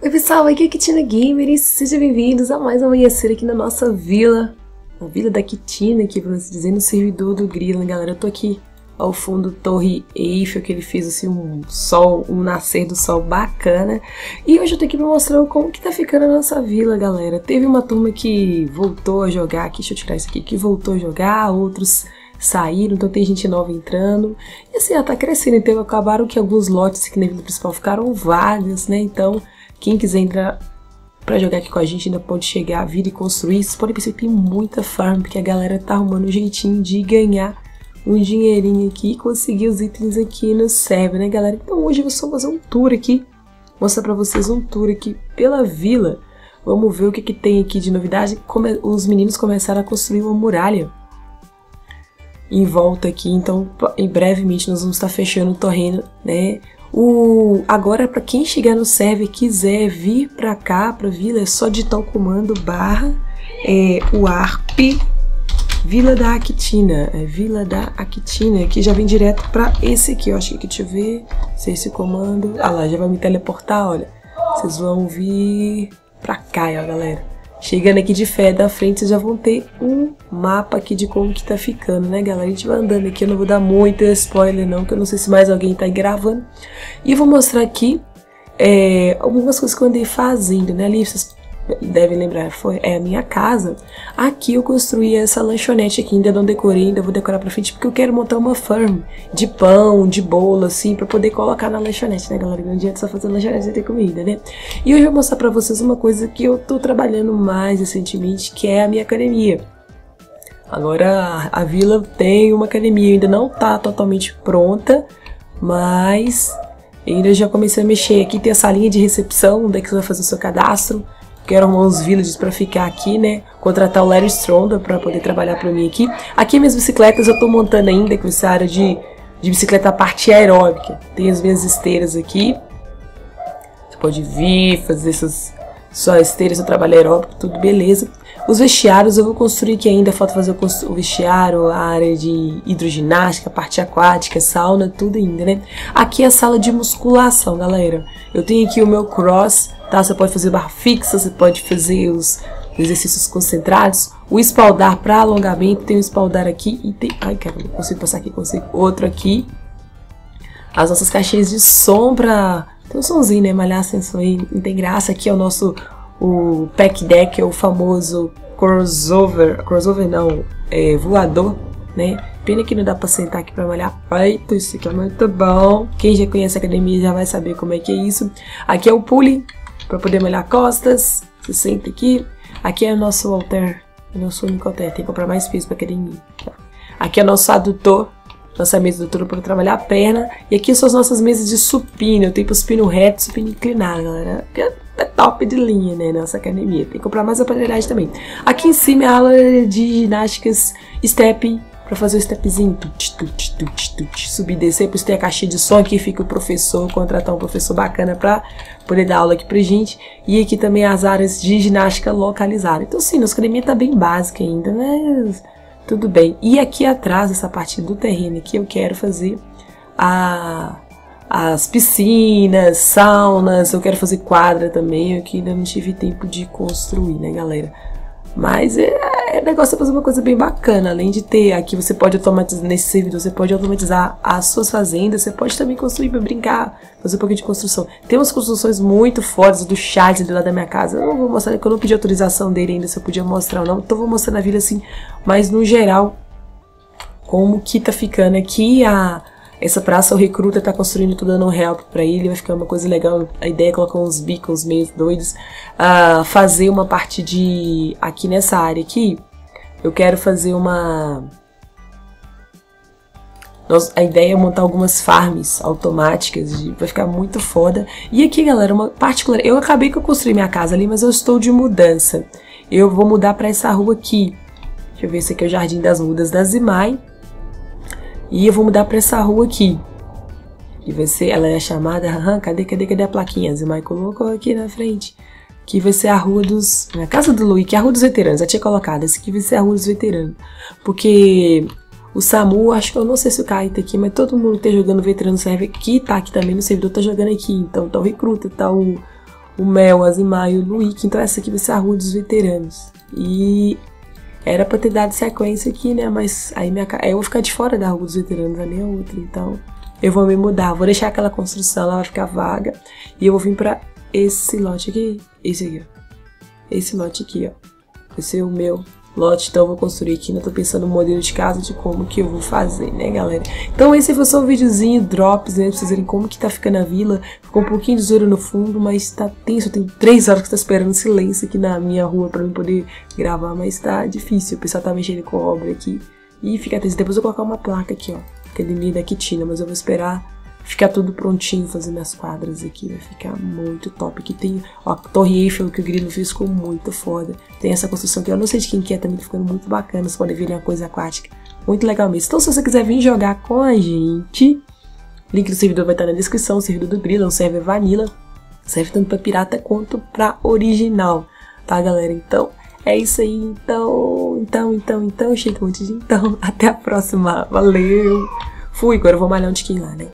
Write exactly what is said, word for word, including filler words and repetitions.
Oi pessoal, aqui é a Kitina Gamer e sejam bem-vindos a mais um amanhecer aqui na nossa vila. A vila da Kitina, aqui pra você dizer, no servidor do Grilla, galera. Eu tô aqui ao fundo Torre Eiffel, que ele fez assim um sol, um nascer do sol bacana. E hoje eu tô aqui pra mostrar como que tá ficando a nossa vila, galera. Teve uma turma que voltou a jogar aqui, deixa eu tirar isso aqui, que voltou a jogar, outros saíram, então tem gente nova entrando. E assim, ela tá crescendo, então acabaram que alguns lotes aqui na vila principal ficaram vagas, né? Então quem quiser entrar pra jogar aqui com a gente ainda pode chegar, vir e construir. Vocês podem perceber que tem muita farm, porque a galera tá arrumando um jeitinho de ganhar um dinheirinho aqui e conseguir os itens aqui no server, né, galera? Então hoje eu vou só fazer um tour aqui, mostrar pra vocês um tour aqui pela vila. Vamos ver o que que tem aqui de novidade. Como os meninos começaram a construir uma muralha em volta aqui, então em brevemente nós vamos estar fechando o terreno, né? O, agora, para quem chegar no server e quiser vir para cá, para vila, é só digitar o comando barra é, o arp Vila da Kitina, é Vila da Kitina, que já vem direto para esse aqui, eu acho que deixa eu ver se é esse comando, ah lá, já vai me teleportar, olha, vocês vão vir para cá, ó, galera. Chegando aqui de fé da frente, vocês já vão ter um mapa aqui de como que tá ficando, né, galera? A gente vai andando aqui, eu não vou dar muito spoiler não, que eu não sei se mais alguém tá gravando. E eu vou mostrar aqui é, algumas coisas que eu andei fazendo, né? Ali vocês devem lembrar, foi, é a minha casa. Aqui eu construí essa lanchonete aqui, ainda não decorei, ainda vou decorar pra frente, porque eu quero montar uma farm de pão, de bolo, assim, pra poder colocar na lanchonete, né, galera? Não adianta só fazer lanchonete sem ter comida, né? E hoje eu vou mostrar pra vocês uma coisa que eu tô trabalhando mais recentemente, que é a minha academia. Agora a, a vila tem uma academia, ainda não tá totalmente pronta, mas ainda já comecei a mexer. Aqui tem a salinha de recepção, onde é que você vai fazer o seu cadastro. Quero arrumar uns villagers pra ficar aqui, né? Contratar o Larry Stronda pra poder trabalhar pra mim aqui. Aqui minhas bicicletas eu tô montando ainda, com essa área de, de bicicleta, a parte aeróbica. Tem as minhas esteiras aqui. Você pode vir, fazer essas só esteiras, seu trabalho aeróbico, tudo beleza. Os vestiários eu vou construir aqui ainda, falta fazer o vestiário, a área de hidroginástica, a parte aquática, sauna, tudo ainda, né? Aqui é a sala de musculação, galera. Eu tenho aqui o meu cross, tá? Você pode fazer barra fixa, você pode fazer os exercícios concentrados, o espaldar para alongamento, tem um espaldar aqui e tem... Ai, cara, não consigo passar aqui, consigo. Outro aqui. As nossas caixinhas de som pra... Tem um somzinho, né? Malhar sensor aí, não tem graça. Aqui é o nosso... O pack deck, é o famoso crossover, crossover não, é voador, né? Pena que não dá pra sentar aqui pra malhar peito, isso aqui é muito bom. Quem já conhece a academia já vai saber como é que é isso. Aqui é o pulley, pra poder malhar costas, você senta aqui. Aqui é o nosso halter, o nosso único halter, tem que comprar mais peso pra academia. Aqui é o nosso adutor, nossa mesa adutora para trabalhar a perna. E aqui são as nossas mesas de supino, eu tenho para supino reto, supino inclinado, galera. É top de linha, né, nossa academia. Tem que comprar mais aparelhagem também. Aqui em cima é a aula de ginásticas step, para fazer o stepzinho. Tut, tut, tut, tut, subir e descer. Depois tem a caixinha de som, aqui fica o professor, contratar um professor bacana para poder dar aula aqui pra gente. E aqui também as áreas de ginástica localizada. Então sim, nossa academia tá bem básica ainda, né? Tudo bem. E aqui atrás, essa parte do terreno aqui, eu quero fazer a... as piscinas, saunas, eu quero fazer quadra também, eu que ainda não tive tempo de construir, né, galera? Mas é, é negócio de fazer uma coisa bem bacana, além de ter aqui, você pode automatizar, nesse servidor, você pode automatizar as suas fazendas, você pode também construir para brincar, fazer um pouquinho de construção. Tem umas construções muito fortes do Charles do lado da minha casa, eu não vou mostrar, porque eu não pedi autorização dele ainda, se eu podia mostrar ou não, então eu vou mostrar na vida assim, mas no geral, como que tá ficando aqui a... Essa praça, o recruta tá construindo, tô dando um help pra ele, vai ficar uma coisa legal. A ideia é colocar uns beacons meio doidos. Uh, fazer uma parte de... Aqui nessa área aqui, eu quero fazer uma... A ideia é montar algumas farms automáticas, de... vai ficar muito foda. E aqui, galera, uma particular... Eu acabei que eu construí minha casa ali, mas eu estou de mudança. Eu vou mudar pra essa rua aqui. Deixa eu ver, esse aqui é o Jardim das Mudas da Zimai. E eu vou mudar pra essa rua aqui. Que vai ser, ela é chamada, aham, cadê, cadê, cadê a plaquinha? Zimai colocou aqui na frente. Que vai ser a rua dos... A casa do Luiz, que é a rua dos veteranos. Já tinha colocado, essa aqui vai ser a rua dos veteranos. Porque o Samu, acho que eu não sei se o Kai tá aqui, mas todo mundo que tá jogando veterano server, que tá aqui também no servidor, tá jogando aqui. Então tá o recruta, tá o, o Mel, Azimar e o Luíque. Então essa aqui vai ser a rua dos veteranos. E era pra ter dado sequência aqui, né? Mas aí, minha, aí eu vou ficar de fora da rua dos veteranos, ali é outra. Então eu vou me mudar. Vou deixar aquela construção, ela vai ficar vaga. E eu vou vir pra esse lote aqui. Esse aqui, ó. Esse lote aqui, ó. Vai ser o meu lote, então eu vou construir aqui. Ainda tô pensando no modelo de casa, de como que eu vou fazer, né, galera? Então esse foi só um videozinho, drops, né, pra vocês verem como que tá ficando a vila. Ficou um pouquinho de zoeira no fundo, mas tá tenso. Tem três horas que tá esperando silêncio aqui na minha rua pra eu poder gravar, mas tá difícil. O pessoal tá mexendo com obra aqui. E fica atenção, depois eu vou colocar uma placa aqui, ó. Academia da Quitina, mas eu vou esperar ficar tudo prontinho, fazer minhas quadras aqui, vai ficar muito top. Aqui tem, ó, a Torre Eiffel que o Grilo fez, ficou muito foda. Tem essa construção aqui, eu não sei de quem que é, também tá ficando muito bacana, vocês podem ver, é uma coisa aquática, muito legal mesmo. Então se você quiser vir jogar com a gente, link do servidor vai estar na descrição. O servidor do Grilo é um server vanilla, serve tanto pra pirata quanto pra original, tá, galera? Então é isso aí, então, então, então, então, chega muito de então, até a próxima, valeu! Fui, agora eu vou malhar um tiquinho lá, né?